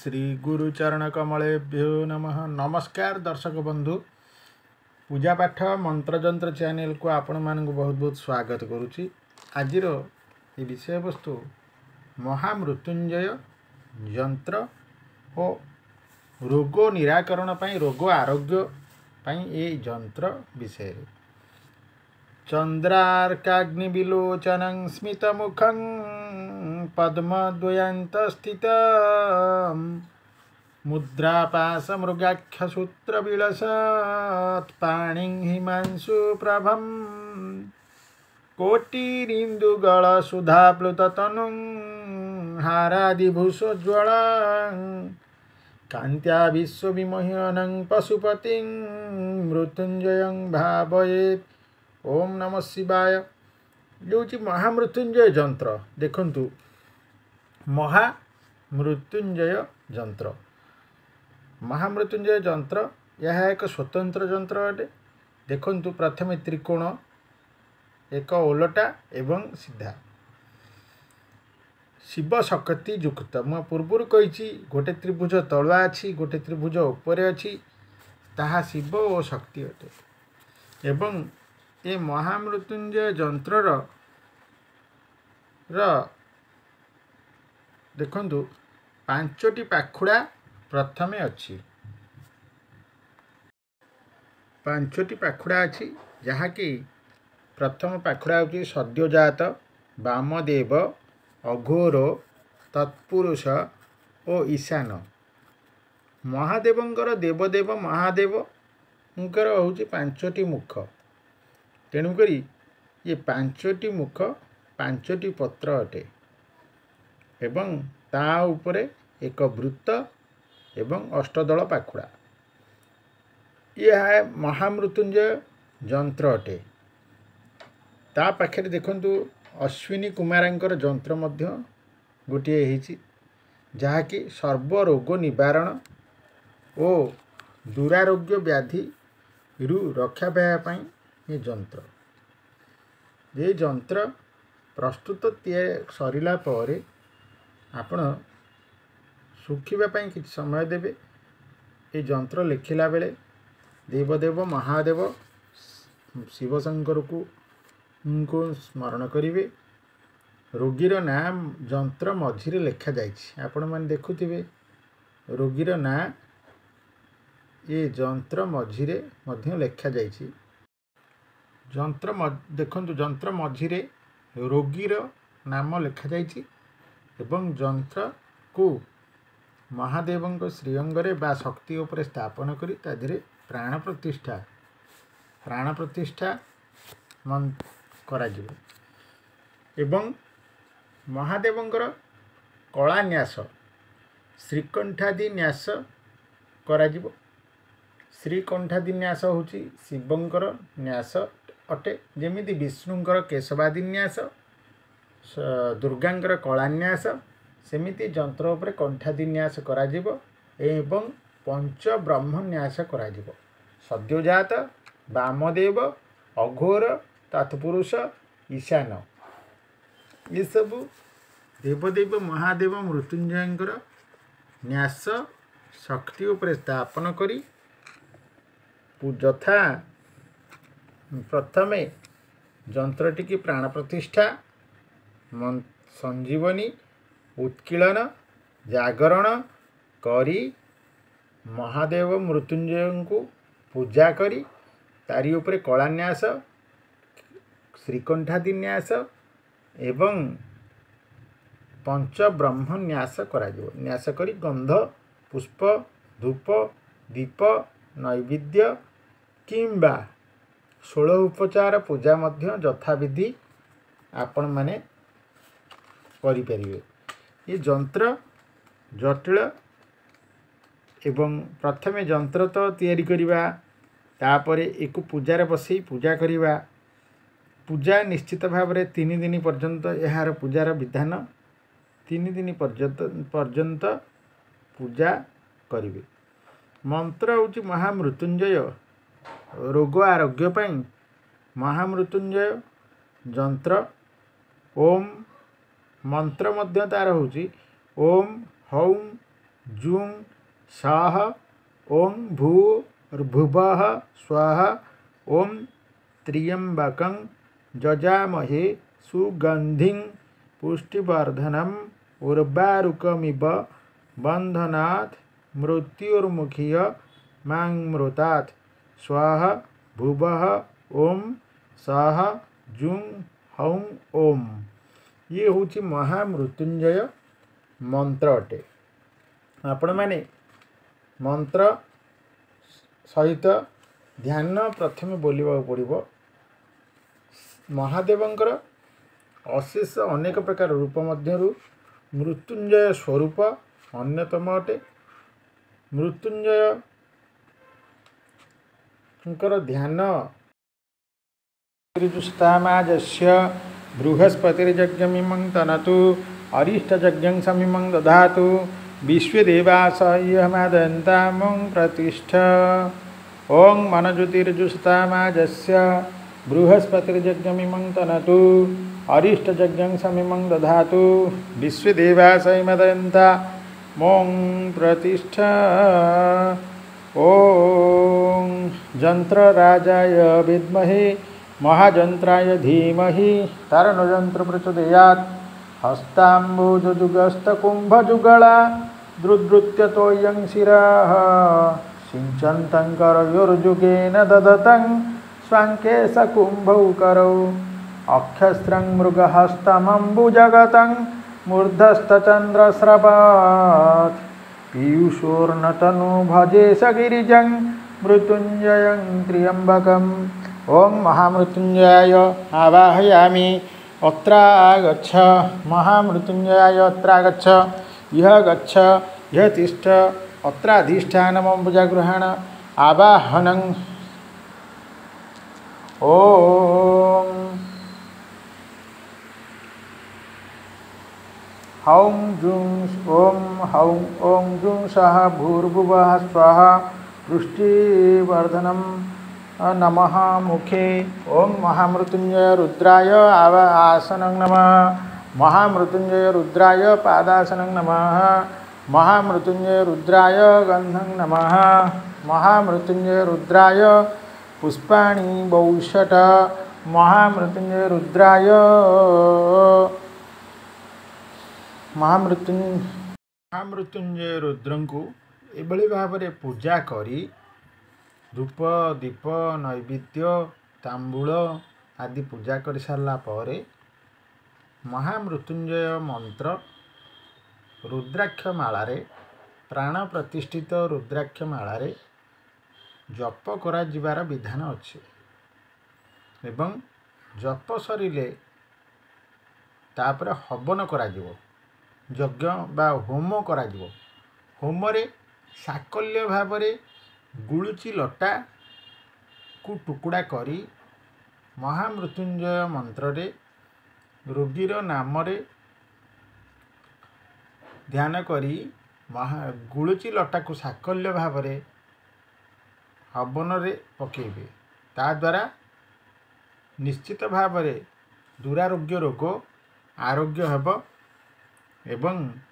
श्री गुरुचरण कमलेभ्यो नमः। नमस्कार दर्शक बंधु, पूजा पाठ मंत्रजंत्र चैनल को आपण मानक बहुत बहुत स्वागत करुच्ची। आज विषय वस्तु महामृत्युंजय यंत्र और रोग निराकरण पाई रोग आरोग्य पाई ये यंत्र विषय। चंद्रार्काग्निविलोचनं स्मितमुखं पद्मद्वयन्तस्थितं मुद्रापाशमृगाख्यसूत्रविलसत्पाणिं हिमांशुप्रभं कोटिरिन्दुगलसुधाप्लुततनुं हारादिभूषोज्ज्वलं कान्त्या विश्वविमोहनं पशुपतिं मृत्युंजयं भावयेत्। ओम नमः शिवाय। जो महामृत्युंजय यंत्र देखंतु, महामृत्युंजय यंत्र महामृत्युंजय यंत्र यह एक स्वतंत्र यंत्र अटे। देखंतु प्रथमे त्रिकोण, एक ओलटा एवं सीधा शिव शक्ति युक्त। मैं पूर्व कही गोटे त्रिभुज तलुआ अच्छी, गोटे त्रिभुज उपरे अच्छी, ताहा शिव और शक्ति अटे। एवं ये महामृत्युंजय यंत्र देखंतु पांचटी पाखुड़ा प्रथमे अच्छी, पांचटी पाखुड़ा अच्छी, जहाँकि प्रथम पाखुड़ा होची सद्योजात, वामदेव, अघोर, तत्पुरुष और ईशान। महादेवंकर देवदेव महादेव होची पांचटी मुख। तेणुकरी ये पांचटी मुख पांचटी पत्र अटे एवं ता उपरे एक वृत्त एवं अष्टदल पाखुड़ा। यह महामृत्युंजय यंत्र अटे। ता पाखे देखंतु अश्विनी कुमारंकर यंत्र मध्य गोटे होती, जहाँकि सर्वरोग निवारण और दुरारोग्य व्याधि रु रक्षा पाई ये यंत्र प्रस्तुत सरिला पर आपण सुखिबा कि समय देवे। ये यंत्र लिखिला बेले देवदेव महादेव शिवशंकर को स्मरण करिवे। रोगीर नाम यंत्र मझिरे लिखा जाइछि, आपण माने देखुथिबे रोगीर ना ये यंत्र मझिरे मध्य लिखा जाइछि। यंत्र देखंतु यंत्र मझिरे रोगीर नाम लिखा जाइछि एवं यंत्र को महादेवंक श्रीअंगरे बा शक्ति उपरे स्थापन करी ताधीरे प्राण प्रतिष्ठा करा जिवो। एवं महादेवंकर कला न्यास श्रीकंठादि न्यास करा जिवो। श्रीकंठादि न्यास होची शिवंकर न्यास अटे, जेमिति विष्णुंकर केशवादि न्यास, दुर्गांकर कलान्यास, सेमिति यंत्र उपरे कंठादि न्यास करा जिवो एवं पंच ब्रह्म न्यास करा जिवो। सद्योजात, वामदेव, अघोर, तत्पुरुष, ईशान, ये सब देवदेव महादेव मृत्युंजयंकर न्यास शक्ति उपरे स्थापन करी यथा प्रथमे यंत्रटी की प्राण प्रतिष्ठा, संजीवनी, उत्कीलन, जागरण करी महादेव मृत्युंजय को पूजा करी तारी उपरे कलान्यास श्रीकंठादि न्यास एवं पंच ब्रह्म न्यास करा जिवो। न्यास करी गंध, पुष्प, धूप, दीप, नैवेद्य किंबा 16 उपचार पूजा मध्य यथाविधि आपण माने करि परिबे। ये यंत्र जटिल एवं प्रथमे यंत्र तो तैयारी करिबा, तापरे एक पूजार बसई पूजा करिबा। पूजा निश्चित भाव में 3 दिन पर्यंत यार पूजार विधान 3 दिन पर्यंत पूजा करिबे। मंत्र होची महामृत्युंजय रोग आरोग्य पाई महामृत्युंजय यंत्र। ओम मंत्र मध्य तार होची ओम हौं जुं सः ओं भूर्भुवः स्वः ओं त्र्यंबकं जजामहे सुगंधिं पुष्टिवर्धनम् उर्वारुकमिव बंधनात् मृत्युर्मुखीय मामृतात् स्वः भुवः ओं सः जुं हौं ओं। ये हूँ महामृत्युंजय मंत्र अटे। आपण मैंने मंत्र सहित ध्यान प्रथम बोलवा पड़ो। महादेवंकर अशेष अनेक प्रकार रूप मध्यरु मृत्युंजय स्वरूप अन्यतम अटे। मृत्युंजय ध्यान ऋजुस्तामाजस्य बृहस्पतिर्यज्ञमिमं तनतु अरिष्टयज्ञं समिमं दधातु विश्वदेवासह्यमादयन्तामं प्रतिष्ठ। ओं मनज्योतिर्जुस्तामाजस्य बृहस्पतिर्यज्ञमिमं तनतु अरिष्टयज्ञं समिमं दधातु विश्वदेवासह्यमादयन्तामं प्रतिष्ठ। ओं यंत्रराजाय विद्महे महायंत्राय धीमहि तरणयंत्र प्रचोदयात्। हस्ताम्बुजयुगस्तकुम्भयुगला द्रुद्रुत्यतोयं शिरः सिञ्चन्तं करयोर्युगेन ददतं स्वाङ्के सकुम्भौ करौ अक्षस्रं मृगहस्तमम्बुजगतं मूर्धस्थचन्द्रस्रवत् पीयूषोर्नतनु भजे सगिरिजं मृत्युंजयं त्र्यम्बकम्। ओं महामृत्युंजयाय आवाहयामि अत्रागच्छ महामृत्युंजयाय अत्रागच्छ यह गच्छ यह तिष्ठ अत्राधिष्ठानमम्बुजगृहाण आवाहनं। ओं हौं जुं हौं ओं जुं सः भूर्भुवः स्वः पुष्टिवर्धनम् नमः मुखे। ओं महामृत्युंजय रुद्राय आसनं नमः महामृत्युंजय रुद्राय पादासनं नमः महामृत्युंजय रुद्राय गंधं नमः महामृत्युंजय रुद्राय पुष्पाणि वौषट महामृत्युंजय रुद्राय महामृत्युंजय रुद्रंकु एभली भाव पूजा करी धूप दीप नैवेद्य तांबूल आदि पूजा कर सारा पर महामृत्युंजय मंत्र रुद्राक्ष मालारे प्राण प्रतिष्ठित रुद्राक्ष मालारे जप करा जिबार विधान अच्छे एवं जप सरिले तापर हवन करा जिवो यज्ञ बा होम करा जिवो। होमरे साकल्य भावरे गुलुची लटा को टुकुड़ा करी महामृत्युंजय मंत्र रे रोगीर नाम रे ध्यान करी गुलुची लटा को साकल्य भावरे हवन रे पकेबे। ता द्वारा निश्चित भावरे दुरारोग्य रोग आरोग्य हेब एवं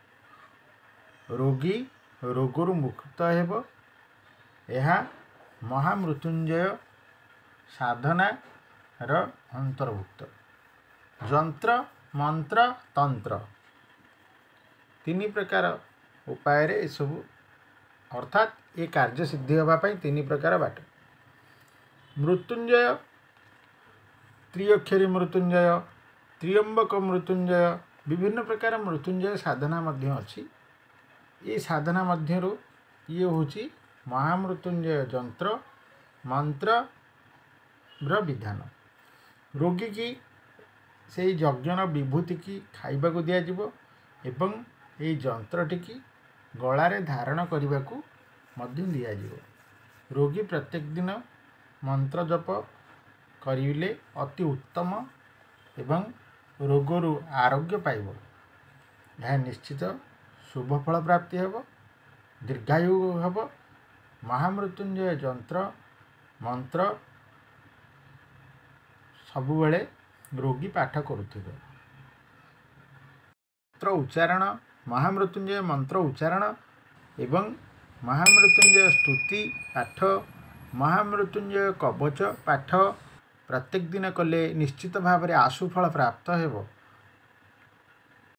रोगी रोगरु मुक्त हेब। यह महामृत्युंजय साधना र अंतर्भुक्त। यंत्र मंत्र तंत्र तीन प्रकार उपाय रे सब अर्थात ये कार्य सिद्धि होगापाई तीन प्रकार बाट। मृत्युंजय त्रिअक्षरी मृत्युंजय त्र्यंबक मृत्युंजय विभिन्न प्रकार मृत्युंजय साधना मध्य अच्छी। ये साधना मध्यरु ये होची महामृत्युंजय यंत्र मंत्र विधान। रोगी की से यज्ञर विभूति की खाइबा को दिया जिवो एवं ये यंत्रटी की गलारे धारण करने को दिया जिवो। रोगी प्रत्येक दिन मंत्र जप करिले अति उत्तम एवं रोगरु आरोग्य पाइब। यह निश्चित शुभ फल प्राप्ति हेब दीर्घायु हेब। महामृत्युंजय यंत्र मंत्र सबुबले रोगी पाठ करुथिबे। मंत्र उच्चारण महामृत्युंजय मंत्र उच्चारण एवं महामृत्युंजय स्तुति पाठ महामृत्युंजय कवच पाठ प्रत्येक दिन कले निश्चित भाव में आशुफल प्राप्त हेब।